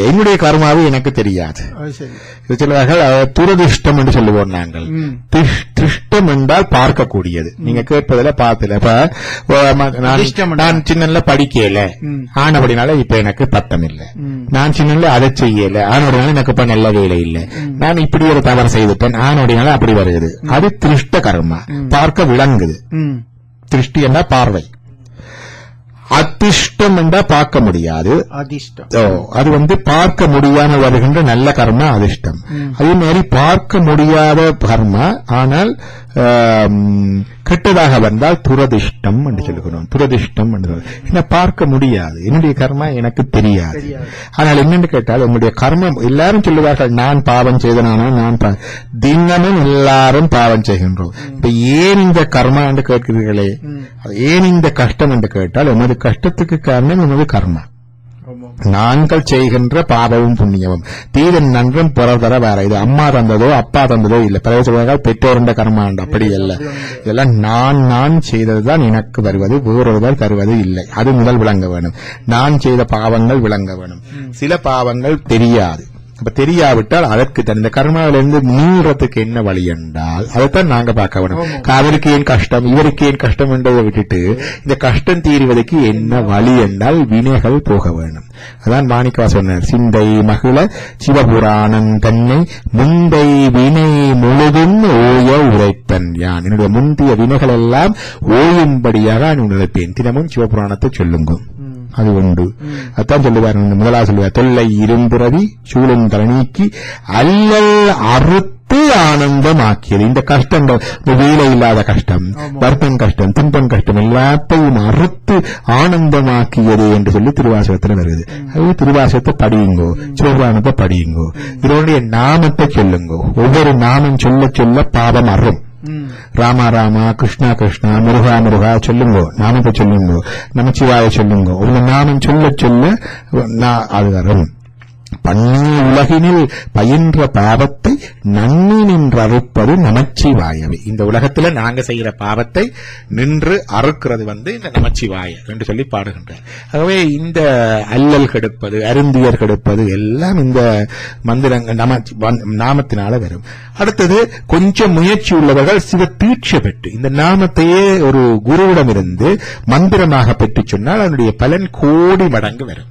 என்னுடைய கர்மாவை எனக்கு தெரியாது. சொல்லுவார்கள் துரதிஷ்டம் என்று சொல்லுவோம் நாங்கள். திருஷ்டம் என்றால் பார்க்கக்கூடியது. நீங்க கேட்பதில் பார்த்தல. இப்ப நான் சின்னல படிக்கல ஆனபடினால இப்ப எனக்கு பட்டம் இல்லை. நான் சின்னல அதை செய்யல ஆனோடனால எனக்கு இப்ப நல்ல வேலை இல்லை. நான் இப்படி ஒரு தவறு செய்துட்டேன் ஆனோடனால அப்படி வருகிறது. அது திருஷ்ட கர்மா, பார்க்க விளங்குது. திருஷ்டி என்றா பார்வை. அதிர்ஷ்டம் என்றா பார்க்க முடியாது. அது பார்க்க முடியாம வருகின்ற நல்ல கர்மா அதிர்ஷ்டம். அதே மாதிரி பார்க்க முடியாத கர்மா ஆனால் கெட்டதாக வந்தால் துரதிஷ்டம் என்று சொல்லுகிறோம். துரதிஷ்டம் என்று என்ன பார்க்க முடியாது. என்னுடைய கர்மா எனக்கு தெரியாது. ஆனால் என்னென்று கேட்டால் என்னுடைய கர்மம் எல்லாரும் சொல்லுவார்கள் நான் பாவம் செய்தனானா நான் தினமும் எல்லாரும் பாவம் செய்கின்றோம். இப்ப ஏன் இந்த கர்மா என்று கேட்கிறீர்களே, ஏன் இந்த கஷ்டம் என்று கேட்டால் எமது கஷ்டத்துக்கு காரணம் எமது கர்மா. நாங்கள் செய்கின்ற பாவமும் புண்ணியமும் தீரன் நன்றும் பிறர் தர வேற. இது அம்மா தந்ததோ அப்பா தந்ததோ இல்ல. பிறகு பெற்றோருண்ட கர்மாண்டு அப்படி அல்ல. இதெல்லாம் நான் செய்ததுதான் எனக்கு வருவது, வேறொருவர் தருவது இல்லை. அது முதல் விளங்க வேணும். நான் செய்த பாவங்கள் விளங்க வேணும். சில பாவங்கள் தெரியாது. அப்ப தெரியாவிட்டால் அதற்கு இந்த கர்மாவிலிருந்து மீறத்துக்கு என்ன வழி என்றால் அதைத்தான் நாங்க பார்க்க வேணும். அவருக்கு ஏன் கஷ்டம் இவருக்கு ஏன் கஷ்டம் என்றதை விட்டுட்டு இந்த கஷ்டம் தீர்வதற்கு என்ன வழி என்றால் வினைகள் போக வேணும். அதான் மாணிக்கா சொன்னார், சிந்தை மகிழ சிவபுராணம் தன்னை முந்தை வினை முழுதும் ஓய உரைப்பன் யான். என்னுடைய முந்தைய வினைகள் எல்லாம் ஓயும்படியாக நான் உரைப்பேன். தினமும் சிவபுராணத்தை சொல்லுங்க. அது உண்டு. அதான் சொல்லுவார். முதலாவது சொல்லுவார், தொல்லை இரும்புறவி சூழும் தலநீக்கி அல்லல் அறுத்து ஆனந்தமாக்கியது. இந்த கஷ்டங்கள், வேலை இல்லாத கஷ்டம், வருத்தம் கஷ்டம், துன்பம் கஷ்டம் எல்லாத்தையும் அறுத்து ஆனந்தமாக்கியது என்று சொல்லி திருவாசகத்தில் வருது. அது திருவாசகத்தை படியுங்கோ, சிவபுராணத்தை படியுங்கோ, இதனுடைய நாமத்தை சொல்லுங்கோ. ஒவ்வொரு நாமம் சொல்ல சொல்ல பாவம் அறும். ராமா ராமா கிருஷ்ணா கிருஷ்ணா முருகா முருகா சொல்லுங்கோ, நாமத்தை சொல்லுங்கோ, நமச்சிவாய சொல்லுங்கோ. உங்க நாமம் சொல்ல சொல்ல அது வரும். பண்ணி உலகினில் பயின்ற பாவத்தை நன்னி நின்று அறுப்பது நமச்சிவாயவே. இந்த உலகத்துல நாங்க செய்கிற பாவத்தை நின்று அறுக்கிறது இந்த நமச்சிவாய என்று சொல்லி பாடுகின்றார். ஆகவே இந்த அல்லல் கெடுப்பது, அருந்தியர் கெடுப்பது எல்லாம் இந்த மந்திரங்கள் நாமத்தினால வரும். அடுத்தது கொஞ்சம் முயற்சி உள்ளவர்கள் சிவ தீட்சை பெற்று இந்த நாமத்தையே ஒரு குருவிடமிருந்து மந்திரமாக பெற்று சொன்னால் அதனுடைய பலன் கோடி மடங்கு வரும்.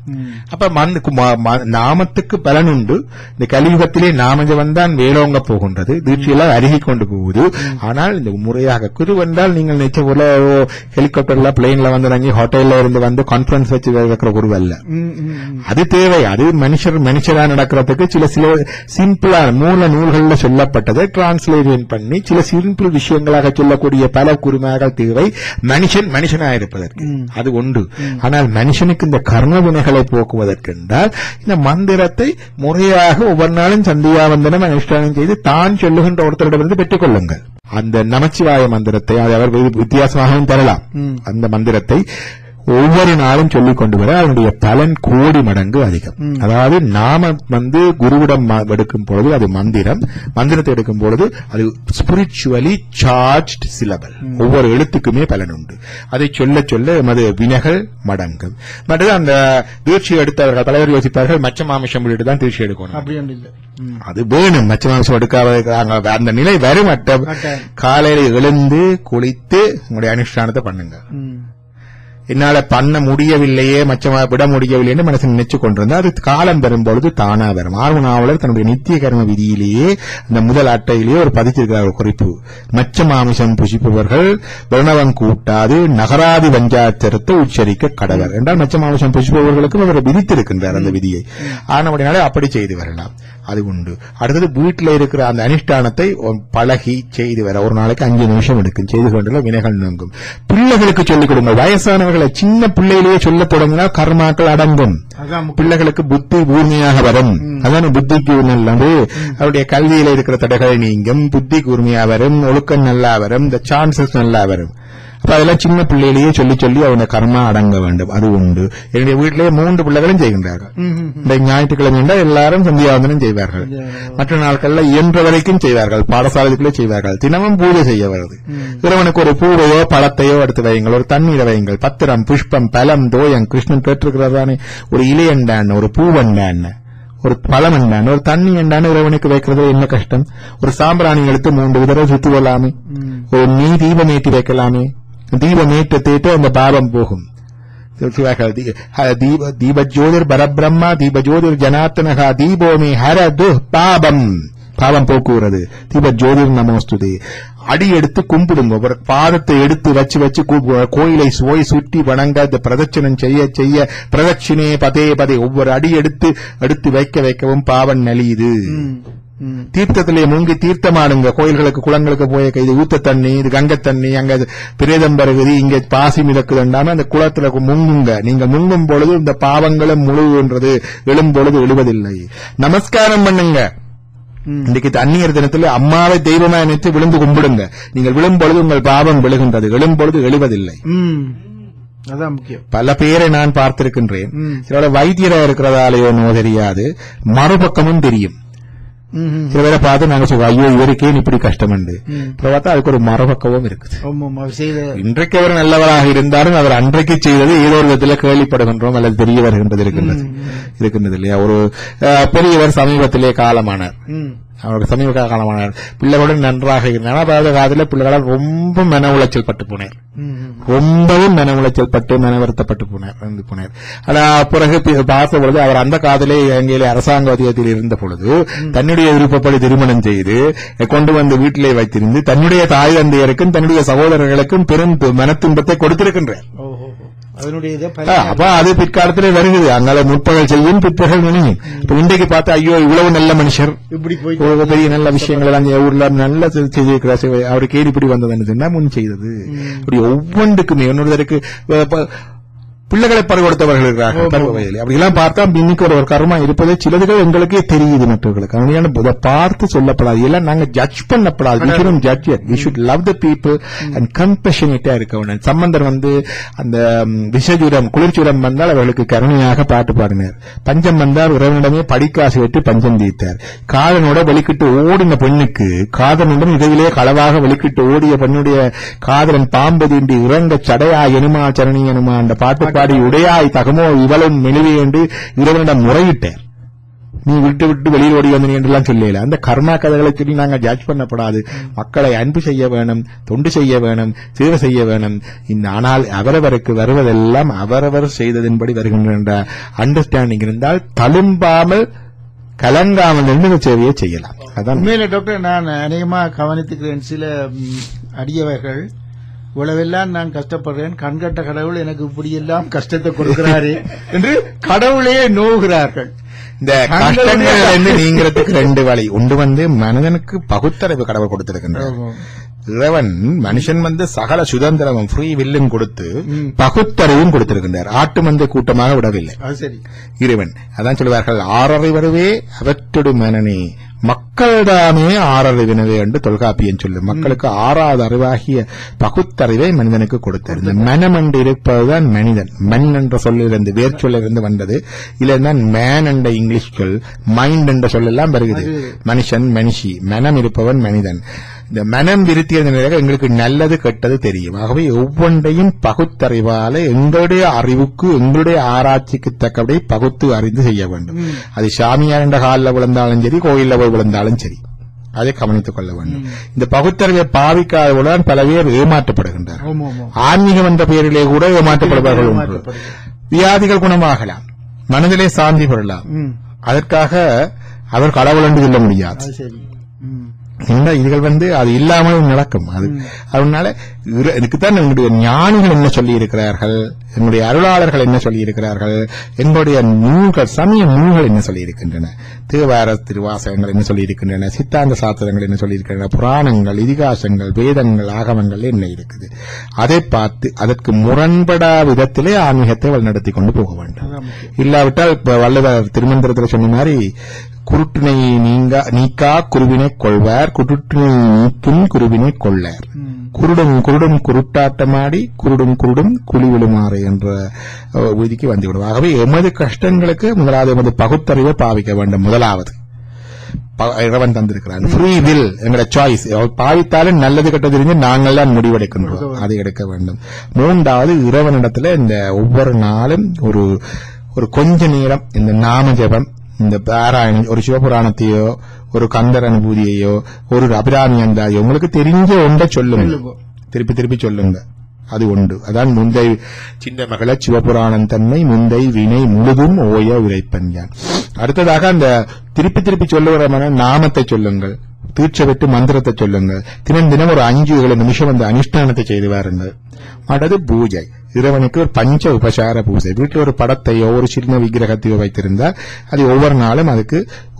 அப்ப நாமத்துக்கு பலன் உண்டு. இந்த கலியுகத்திலே நாமஜபம் தான் வேலோங்க போகின்றது, தீட்சையெல்லாம் அருகி கொண்டு போகுது. ஆனால் இந்த முறையாக குரு வந்தால் நீங்கள் நினைச்ச போல ஹெலிகாப்டர்ல பிளேன்ல வந்து ஹோட்டல்ல இருந்து கான்பரன்ஸ் வச்சு வைக்கிற குரு அல்ல. அது தேவை. அது மனுஷரா நடக்கிறதுக்கு சில சிம்பிளான மூல நூல்கள்ல சொல்லப்பட்டதை டிரான்ஸ்லேஷன் பண்ணி சில சிம்பிள் விஷயங்களாக சொல்லக்கூடிய பல குருமார்கள் தேவை மனுஷனாயிருப்பதற்கு. அது உண்டு. ஆனால் மனுஷனுக்கு இந்த கர்ம வினைகளை போக்குவதற்கு என்றால் இந்த மந்திரத்தை முறையாக ஒவ்வொரு நாளும் சந்தியாவந்தனம் அனுஷ்டானம் செய்து தான் சொல்லுகின்ற ஒருத்தரிடமிருந்து பெற்றுக் கொள்ளுங்கள். அந்த நமச்சிவாய மந்திரத்தை அது அவர் வித்தியாசமாகவும் தரலாம். அந்த மந்திரத்தை ஒவ்வொரு நாளும் சொல்லிக் கொண்டு வர அதனுடைய பலன் கோடி மடங்கு அதிகம். அதாவது நாம குருவிடம் எடுக்கும் பொழுது அது மந்திரத்தை எடுக்கும் பொழுது அது ஸ்பிரிச்சுவலி சார்ஜ்ட் சிலபல். ஒவ்வொரு எழுத்துக்குமே பலன் உண்டு. அதை சொல்ல சொல்ல எமது வினைகள் மடங்கும். மற்றது அந்த தீட்சை எடுத்தவர்கள் பலவர் யோசிப்பார்கள் மச்ச மாமிஷம் விட்டு தான் தீட்சை எடுக்கணும். அது வேணும். மச்ச மாமிஷம் எடுக்காத அந்த நிலை வரும். காலையில எழுந்து குளித்து உங்களுடைய அனுஷ்டானத்தை பண்ணுங்க. என்னால பண்ண முடியவில்லையே, மச்சமா விட முடியவில்லைன்னு மனசு நினைச்சு கொண்டிருந்தா அது காலம் பெறும்பொழுது தானா வரும். ஆர்வனாவலர் தன்னுடைய நித்திய கர்ம விதியிலேயே இந்த முதல் அட்டையிலேயே ஒரு பதிச்சிருக்கிறார் ஒரு குறிப்பு. மச்ச மாமிசம் புசிப்பவர்கள் வருணவன் கூட்டாது நகராதி வஞ்சாச்சரத்தை உச்சரிக்க கடவர் என்றால் மச்ச மாமிசம் புசிப்பவர்களுக்கும் அவர் விதித்திருக்கின்றார் அந்த விதியை. ஆனபடினாலே அப்படி செய்து வரலாம். அது உண்டு. அடுத்தது வீட்டில் இருக்கிற அந்த அனுஷ்டானத்தை பழகி செய்து வர ஒரு நாளைக்கு 5 நிமிஷம் எடுக்கும். செய்து கொண்டுள்ள வினைகள் நீங்கும். பிள்ளைகளுக்கு சொல்லிக் கொடுங்க. வயசானவர்களை சின்ன பிள்ளையிலேயே சொல்ல தொடங்கினால் கர்மாக்கள் அடங்கும். பிள்ளைகளுக்கு புத்தி கூர்மையாக வரும். அதான புத்திக்கு நல்லது. அவருடைய கல்வியில இருக்கிற தடைகள் நீங்கும். புத்தி கூர்மையா வரும். ஒழுக்கம் நல்லா வரும். இந்த சான்சஸ் நல்லா வரும். அப்ப அதெல்லாம் சின்ன பிள்ளையிலேயே சொல்லி சொல்லி அவங்க கர்மா அடங்க வேண்டும். அது உண்டு. என்னுடைய வீட்டிலேயே 3 பிள்ளைகளும் செய்கின்றார்கள். இந்த ஞாயிற்றுக்கிழமை என்றால் எல்லாரும் சந்தியாவந்தனம் செய்வார்கள். மற்ற நாட்கள்ல இயன்ற வரைக்கும் செய்வார்கள். பாடசாலைக்குள்ளே செய்வார்கள். தினமும் பூஜை செய்ய வருது. இறைவனுக்கு ஒரு பூவையோ பழத்தையோ எடுத்து வையுங்கள். ஒரு தண்ணீரை வையுங்கள். பத்திரம் புஷ்பம் பலம் தோயம் கிருஷ்ணன் கேட்டிருக்கிறதானே ஒரு இலையண்டான் ஒரு பூவண்டான் ஒரு பழம் என்றான், ஒரு தண்ணி என்றான் இறைவனுக்கு வைக்கிறது என்ன கஷ்டம்? ஒரு சாம்பிராணி எடுத்து 3 தடவை சுத்தி கொள்ளலாமே, ஒரு தீபம் ஏற்றி வைக்கலாமே. தீபம் ஏற்றிட்டு அந்த பாவம் போகும். தீபஜோதிர் பரபிரம்மா தீபஜோதிர் ஜனார்த்தனகா தீபோமே ஹரது பாபம், பாவம் போக்குகிறது. தீப ஜோதிர் நமோஸ்துதே. அடி எடுத்து கும்பிடுங்க, ஒரு பாதத்தை எடுத்து வச்சு கோயிலை சுற்றி வணங்க, பிரதட்சணம் செய்ய பிரதட்சிணே பதே பதே ஒவ்வொரு அடி எடுத்து வைக்கவும் பாவம் நலியுது. தீர்த்தத்திலே மூங்கி தீர்த்தமாடுங்க, கோயில்களுக்கு குளங்களுக்கு போய் இது ஊத்த தண்ணி, இது கங்கை தண்ணி, அங்க பிரேதம் பருகுது, இங்க பாசி மிதக்குதுண்டாம அந்த குளத்துல முங்குங்க. நீங்க முங்கும் பொழுது இந்த பாவங்களும் முழுகுன்றது, எழும் பொழுது எழுவதில்லை. நமஸ்காரம் பண்ணுங்க. இன்றைக்கு தண்ணீர் தினத்தில் அம்மாவை தெய்வமா நினைத்து விழுந்து கும்பிடுங்க. நீங்கள் விழும் பொழுது உங்கள் பாவம் விழுகின்றது, எழும் பொழுது எழுவதில்லை. அதான் முக்கியம். பல பேரை நான் பார்த்திருக்கின்றேன். சில வைத்தியரா இருக்கிறதாலேயோ தெரியாது, மறுபக்கமும் தெரியும். சில பேரை பார்த்து நாங்க சொல்றோம், ஐயோ இவருக்கே இப்படி கஷ்டம் உண்டு. பார்த்தா அதுக்கு ஒரு மறுபக்கமும் இருக்குது. இன்றைக்கு அவர் நல்லவராக இருந்தாலும் அவர் அன்றைக்கு செய்தது ஏதோ ஒரு விதத்தில் கேள்விப்படுகின்றோம் அல்லது தெரிய வருகின்றது இருக்கின்றது இல்லையா? ஒரு பெரியவர் சமீபத்திலே காலமானார். அவருடைய சமீப காலமானார். பிள்ளைகளுடன் நன்றாக இருந்தார். அதாவது காலத்தில் பிள்ளைகளால் ரொம்ப மன உளைச்சல் பட்டு போனார். ரொம்பவும் மன உளைச்சல் பட்டு மன வருத்தப்பட்டு போனார். ஆனா பிறகு பார்த்த பொழுது அவர் அந்த காதலே இலங்கையிலே அரசாங்க அதிகாரத்தில் இருந்த பொழுது தன்னுடைய விருப்பப்படி திருமணம் செய்து கொண்டு வந்து வீட்டிலே வைத்திருந்து தன்னுடைய தாய் தந்தையருக்கும் தன்னுடைய சகோதரர்களுக்கும் பெரும் மன துன்பத்தை கொடுத்திருக்கின்றார். அப்ப அது பிற்காலத்திலே வருகிறது. அதனால முற்பகல் செய்யும் பிற்பகல் நினையும். இப்ப இன்றைக்கு பார்த்தா ஐயோ இவ்வளவு நல்ல மனுஷர், இப்படி பெரிய நல்ல விஷயங்கள் எல்லாம் ஊர்ல நல்ல செய்திருக்கிறார், அவருக்கு இப்படி வந்ததுன்னு சொன்னா முன் செய்தது. இப்படி ஒவ்வொன்றுக்குமே இன்னொருத்தருக்கு பிள்ளைகளை பறிகொடுத்தவர்கள் இருக்கிறார்கள் பருவ வயதில். அப்படிலாம் பார்த்தா இன்னைக்கு ஒரு கர்மா இருப்பதே சிலதுகள் எங்களுக்கே தெரியுது. மற்றவர்களுக்கு அவனையான பார்த்து சொல்லப்படாது, எல்லாம் நாங்க ஜட்ஜ் பண்ணப்படாது. We should love the people and compassionate இருக்க வேண்டும். சம்பந்தர் அந்த விஷஜுரம் குளிர்ச்சுரம் வந்தால் அவர்களுக்கு கருணையாக பாட்டு பாடினார். பஞ்சம் வந்தால் உறவினிடமே படிக்காசு வெட்டு பஞ்சம் தீர்த்தார். காதனோட வெளிக்கிட்டு ஓடின பெண்ணுக்கு காதனுடன் இடையிலே களவாக வெளிக்கிட்டு ஓடிய பெண்ணுடைய காதலன் பாம்பு தீண்டி இறங்க சடையா எனுமா சரணி எனுமா அந்த பாட்டு உடையாய் தகமோ இவளும் மெழுவே என்று இறைவனிடம் முறையிட்டேன். நீ விட்டு வெளியில் ஓடி வந்தீங்க என்றெல்லாம் சொல்லல. அந்த கர்மா கதைகளை சொல்லி நாங்கள் ஜட்ஜ் பண்ணப்படாது. மக்களை அன்பு செய்ய வேணும், தொண்டு செய்ய வேணும், சேவை செய்ய வேணும். ஆனால் அவரவருக்கு வருவதெல்லாம் அவரவர் செய்ததின்படி வருகின்ற அண்டர்ஸ்டாண்டிங் இருந்தால் தழும்பாமல் கலங்காமல் இருந்து சேவையை செய்யலாம். அதான் உண்மையில டாக்டர் நான் அநேகமாக கவனித்துக்கிறேன். சில அடியவர்கள் இவ்வளவெல்லாம் நான் கஷ்டப்படுறேன், கண்கட்ட கடவுள் எனக்கு இப்படியெல்லாம் கஷ்டத்தை கொடுக்கிறாரே என்று கடவுளே நோகிறார்கள். இந்த கஷ்டங்கள் நீங்கிறதுக்கு 2 வழி. ஒன்று மனிதனுக்கு பகுத்தறிவு கடவுள் கொடுத்திருக்கின்றார். இறைவன் மனுஷன் சகல சுதந்திரமும் ஃப்ரீ வில்லும் கொடுத்து பகுத்தறிவும் கொடுத்திருக்கின்றார். ஆட்டு மந்தை கூட்டமாக விடவில்லை இறைவன். அதான் சொல்லுவார்கள், ஆறறிவருவே அவற்றோடு மனனே மக்களிடமே ஆறறிவினவே என்று தொல்காப்பியன் சொல்லு. மக்களுக்கு 6வது அறிவாகிய பகுத்தறிவை மனிதனுக்கு கொடுத்தார். இந்த மனம் என்று இருப்பதுதான் மனிதன். மண் என்ற சொல்லிலிருந்து வேர் சொல்லிலிருந்து வந்தது. இல்லைன்னா மேன் என்ற இங்கிலீஷ் சொல் மைண்ட் என்ற சொல்லெல்லாம் வருகிறது. மனுஷன் மனுஷி, மனம் இருப்பவன் மனிதன். இந்த மனம் விருத்திய நிலையாக எங்களுக்கு நல்லது கெட்டது தெரியும். ஆகவே ஒவ்வொன்றையும் பகுத்தறிவால எங்களுடைய அறிவுக்கு எங்களுடைய ஆராய்ச்சிக்கு தக்கபடி பகுத்து அறிந்து செய்ய வேண்டும். அது சாமியார் என்ற காலில் விழுந்தாலும் சரி, கோயிலில் போய் விழுந்தாலும் சரி, அதை கவனித்துக் கொள்ள வேண்டும். இந்த பகுத்தறிவை பாவிக்காதவுடன் பல பேர் ஏமாற்றப்படுகின்றனர். ஆன்மீகம் என்ற பெயரிலே கூட ஏமாற்றப்படுபவர்கள் உண்டு. வியாதிகள் குணமாகலாம், மனதிலே சாந்தி பெறலாம். அதற்காக அவர் கடவுள் என்று சொல்ல முடியாது. இதுகள் அது இல்லாமல் நடக்கும். அதனால இதுக்குத்தான் எங்களுடைய ஞானிகள் என்ன சொல்லி இருக்கிறார்கள், எங்களுடைய அருளாளர்கள் என்ன சொல்லி இருக்கிறார்கள், எங்களுடைய நூல்கள் சமய நூல்கள் என்ன சொல்லி இருக்கின்றன, தேவார திருவாசகங்கள் என்ன சொல்லி இருக்கின்றன, சித்தாந்த சாஸ்திரங்கள் என்ன சொல்லி இருக்கின்றன, புராணங்கள், இதிகாசங்கள், வேதங்கள், ஆகமங்கள் என்ன இருக்குது, அதை பார்த்து அதற்கு முரண்படா விதத்திலே ஆன்மீகத்தை வழிநடத்தி கொண்டு போக வேண்டும். இல்லாவிட்டால் வள்ளுவர் திருமந்திரத்தில் சொன்ன மாதிரி குருட்டினை நீக்கா குருவினை கொள்வார், குருட்டினை நீக்கும் குருவினை கொள்ளார். குருடும் குருடும் குருட்டாட்டமாடி குருடும் குருடும் குழி விழுமாறு என்ற விதிக்கு வந்துவிடும். ஆகவே எமது கஷ்டங்களுக்கு முதலாவது எமது பகுத்தறிவை பாவிக்க வேண்டும். முதலாவது இறைவன் தந்திருக்கிறான் ஃப்ரீ வில், எங்களோட சாய்ஸ். பாவித்தாலும் நல்லது கெட்டது தெரிஞ்சு நாங்கள் தான் முடிவெடுக்கின்றோம், அதை எடுக்க வேண்டும். 3வது இறைவனிடத்துல இந்த ஒவ்வொரு நாளும் ஒரு கொஞ்ச நேரம் இந்த நாம ஜபம் இந்த பாராயணம் ஒரு சிவபுராணத்தையோ ஒரு கந்தர் அனுபூதியையோ ஒரு அபிராமி அந்தாதியோ உங்களுக்கு தெரிஞ்ச ஒன்றை சொல்லுங்க, திருப்பி திருப்பி சொல்லுங்க. அது உண்டு. அதான் முந்தை சின்ன மகள சிவபுராணம் தன்மை முந்தை வினை முழுதும் ஓய உரைப்பன் யான். அடுத்ததாக அந்த திருப்பி திருப்பி சொல்லுகிற நாமத்தை சொல்லுங்கள், தீட்சை விட்டு மந்திரத்தை சொல்லுங்கள். தினம் ஒரு 5-7 நிமிஷம் அந்த அனுஷ்டானத்தை செய்து வாருங்கள். அடுத்தது பூஜை, இறைவனுக்கு ஒரு பஞ்ச உபசார பூஜை. வீட்டில் ஒரு படத்தையோ ஒரு சின்ன விக்கிரகத்தையோ வைத்திருந்தால் அது ஒவ்வொரு நாளும் அதுக்கு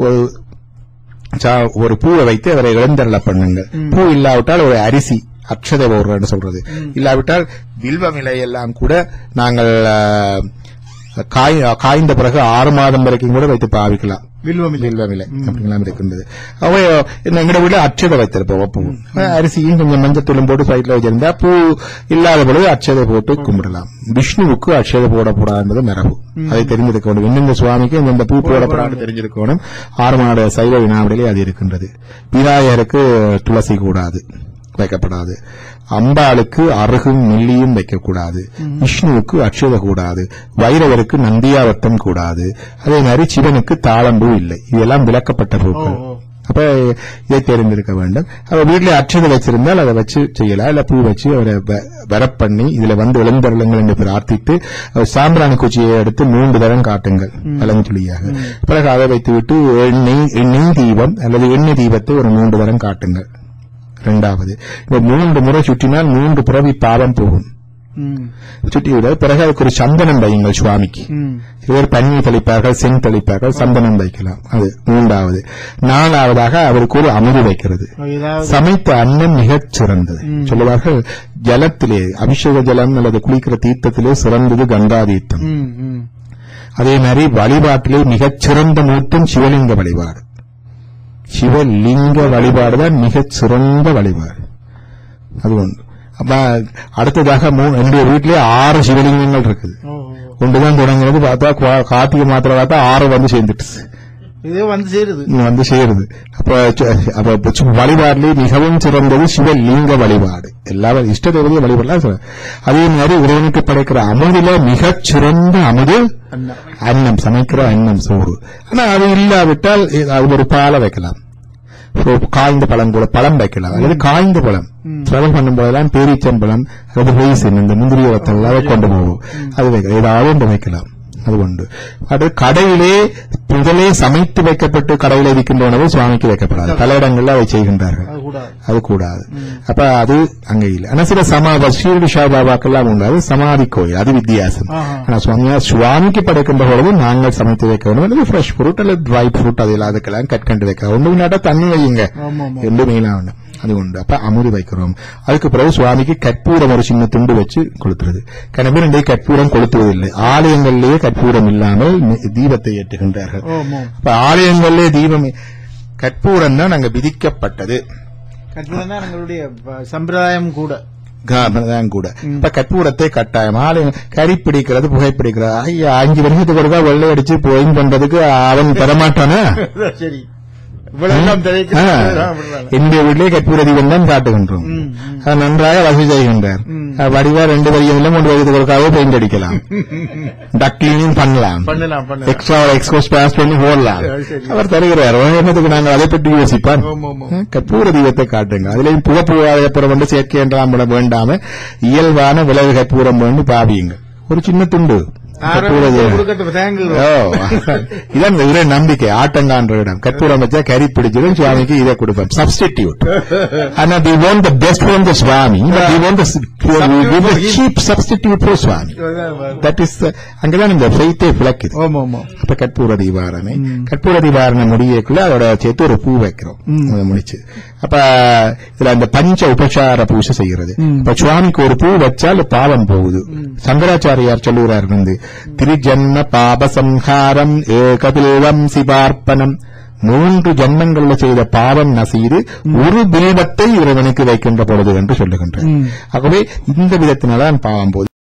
ஒரு பூவை வைத்து அவரை இழந்தரல பண்ணுங்க. பூ இல்லாவிட்டால் ஒரு அரிசி அக்ஷதை போடுறன்னு சொல்றது, இல்லாவிட்டால் வில்வ இலையெல்லாம் கூட நாங்கள் காய்ந்த பிறகு 6 மாதம் வரைக்கும் கூட வைத்து பாவிக்கலாம். வில்வமிலை அப்படிலாம் இருக்கின்றது. அவை எங்கட வீட்டுல அட்சதை வைத்திருப்போம். பூ அரிசியும் கொஞ்சம் மஞ்சத்தூளும் போட்டு சைட்ல வச்சிருந்தா பூ இல்லாத பொழுது அட்சதை போட்டு கும்பிடலாம். விஷ்ணுவுக்கு அட்சதை போடக்கூடாது மரபு, அதை தெரிஞ்சிருக்கணும். இன்னும் சுவாமிக்கு இந்த பூ போடப்படாது தெரிஞ்சிருக்கணும். 6 மாத சைவ வினாவிலே அது இருக்கின்றது. விநாயகருக்கு துளசி கூடாது, வைக்கப்படாது. அம்பாளுக்கு அருகும் நெல்லியும் வைக்கக்கூடாது. விஷ்ணுவுக்கு அக்ஷத கூடாது. வைரவருக்கு நந்தியாவட்டம் கூடாது. அதே மாதிரி சிவனுக்கு தாளம்பூ இல்லை. இதெல்லாம் விளக்கப்பட்ட பூக்கள். அப்ப இதை தெரிந்திருக்க வேண்டும். அப்ப வீட்டில அக்ஷதை வச்சிருந்தால் அதை வச்சு செய்யலாம். இல்ல பூ வச்சு அவரை வரப்பண்ணி இதுல எழுந்தருளுங்கள் என்று பிரார்த்தித்து சாம்பிராணி குச்சியை எடுத்து 3 தரம் காட்டுங்கள் பழஞ்சுழியாக. பிறகு அதை வைத்துவிட்டு எண்ணெய் தீபம் அல்லது எண்ணெய் தீபத்தை ஒரு 3 தரம் காட்டுங்கள். 2வது 3 முறை சுற்றினால் 3 பிறவி பாவம் போகும். சுற்றிவிட பிறகு அதுக்கு ஒரு சந்தனம் வையுங்கள் சுவாமிக்கு. இவர் பன்னி தெளிப்பார்கள், சென் தெளிப்பார்கள், சந்தனம் வைக்கலாம். அது 3வது. 4வதாக அவருக்கு ஒரு அமுது வைக்கிறது. சமைத்த அன்னம் மிகச் சிறந்தது சொல்லுவார்கள். ஜலத்திலே அபிஷேக ஜலம் அல்லது குளிக்கிற தீர்த்தத்திலே சிறந்தது கங்கா தீர்த்தம். அதே மாதிரி வழிபாட்டிலே மிகச் சிறந்த மூர்த்தம் சிவலிங்க வழிபாடு. சிவலிங்க வழிபாடுதான் மிகச் சிறந்த வழிபாடு. அது ஒன்று. அப்ப அடுத்ததாக என்னுடைய வீட்டிலே 6 சிவலிங்கங்கள் இருக்குது. ஒன்றுதான் தொடங்குறது. பார்த்தா கார்த்திகை மாத்திரை பார்த்தா 6 வந்து சேர்ந்துட்டு வந்து சேருது. அப்ப வழிபாடுல மிகவும் சிறந்தது சிவலிங்க வழிபாடு. எல்லா இஷ்ட தேவதைய வழிபாடுலாம். அதே மாதிரி இறைவனுக்கு படைக்கிற அமுதில மிகச் சிறந்த அமுது அன்னம், சமைக்கிற அன்னம், சோறு. ஆனா அது இல்லாவிட்டால் அது ஒரு பாலை வைக்கலாம், காய்ந்த பழம் கூட பழம் வைக்கலாம். அல்லது காய்ந்த பழம் டிராவல் பண்ணும் போதெல்லாம் பேரீச்சம்பழம் அல்லது பொய்சின் இந்த முந்திரிய வத்தல் அதை கொண்டு போவோம். அது வைக்கலாம், ஏதாவது ஒன்று வைக்கலாம். அது உண்டு. அது கடையிலே முதலே சமைத்து வைக்கப்பட்டு கடையில இருக்கின்ற உணவு சுவாமிக்கு வைக்கப்படாது. பல இடங்கள்ல அதை செய்கின்றார்கள். அது கூடாது. அப்ப அது அங்க இல்லை. ஆனா சில ஷீரடி சாய்பாபாக்கெல்லாம் உண்டு. அது சமாதி கோயில், அது வித்தியாசம். ஆனா சுவாமிக்கு படைக்கின்ற பொழுது நாங்கள் சமைத்து வைக்க வேண்டும். அல்லது ஃப்ரெஷ் ஃப்ரூட் அல்லது ட்ரை ஃப்ரூட் அது எல்லாத்துக்கெல்லாம் கற்கண்டு வைக்க ஒன்று நாட்டா தண்ணி வையுங்க, ரெண்டு மெயினா ஒண்ணு அது உண்டு. அப்ப அமுது வைக்கிறோம். அதுக்கு பிறகு சுவாமிக்கு கற்பூரம் ஒரு சின்ன துண்டு வச்சு கொளுத்துறது. கணவர் இன்றைய கற்பூரம் கொளுத்துவதில்லை. ஆலயங்களிலேயே கற்பூரம் இல்லாமல் தீபத்தை ஏற்றுகின்றார்கள். அப்ப ஆலயங்களிலே தீபம் கற்பூரம் தான் நாங்க விதிக்கப்பட்டது. சம்பிரதாயம் கூட இப்ப கற்பூரத்தை கட்டாயம் ஆலயம் கறிப்பிடிக்கிறது, புகைப்பிடிக்கிறது. ஐயா 5 வருஷத்துக்கு ஒருக்கா வெள்ளை அடிச்சு போயின் பண்றதுக்கு அவன் தரமாட்டானா? சரி, என்னுடைய வீட்டிலே கற்பூர தீபம் தான் காட்டுகின்றோம். நன்றாக வசதி செய்கின்றார். வடிவா 2 வரியும் 3 வயதுக்கு ஒருக்காக பெயிண்ட் அடிக்கலாம், டக் கிளீனிங் பண்ணலாம், எக்ஸ்ட்ரா எக்ஸ்கோஸ் பாஸ் பண்ணி போடலாம். அவர் தருகிறார். என்னத்துக்கு நாங்கள் அதை பற்றி யோசிப்பார். கற்பூர தீபத்தை காட்டுங்க. அதுலயும் புகப்புகாத புறம் வந்து செயற்கை என்றாம் வேண்டாம இயல்பான விளைவு கற்பூரம் வேண்டி பாவியுங்க. ஒரு சின்ன துண்டு இதான் இவரே நம்பிக்கை. ஆட்டங்கான்ற இடம் கற்பூரம் வச்சா கறி பிடிச்சிடும். சுவாமிக்கு இதை கொடுப்பேன் சப்ஸ்டிடியூட். ஆனா we want the best from the Swami, but we want the cheap substitute for Swami. That is அங்கதான் இந்த ஃபெய்த்தே விளக்குது. அப்ப கற்பூர தீபாரணை, கற்பூர தீபாரணை முடியக்குள்ள அதோட சேர்த்து ஒரு பூ வைக்கிறோம். முடிச்சு அப்ப இதுல அந்த பஞ்ச உபசார பூஜை செய்கிறது. இப்ப சுவாமிக்கு ஒரு பூ வச்சால் பாவம் போகுது. சங்கராச்சாரியார் சொல்லுகிறார் வந்து திரிஜன்ம பாபசம்ஹாரம் ஏகபில்வம் சிவார்ப்பணம். 3 ஜன்மங்கள்ல செய்த பாவம் நசீரு ஒரு பில்வத்தை இறைவனுக்கு வைக்கின்ற பொழுது என்று சொல்லுகின்றார். ஆகவே இந்த விதத்தினால்தான் பாவம் போகுது.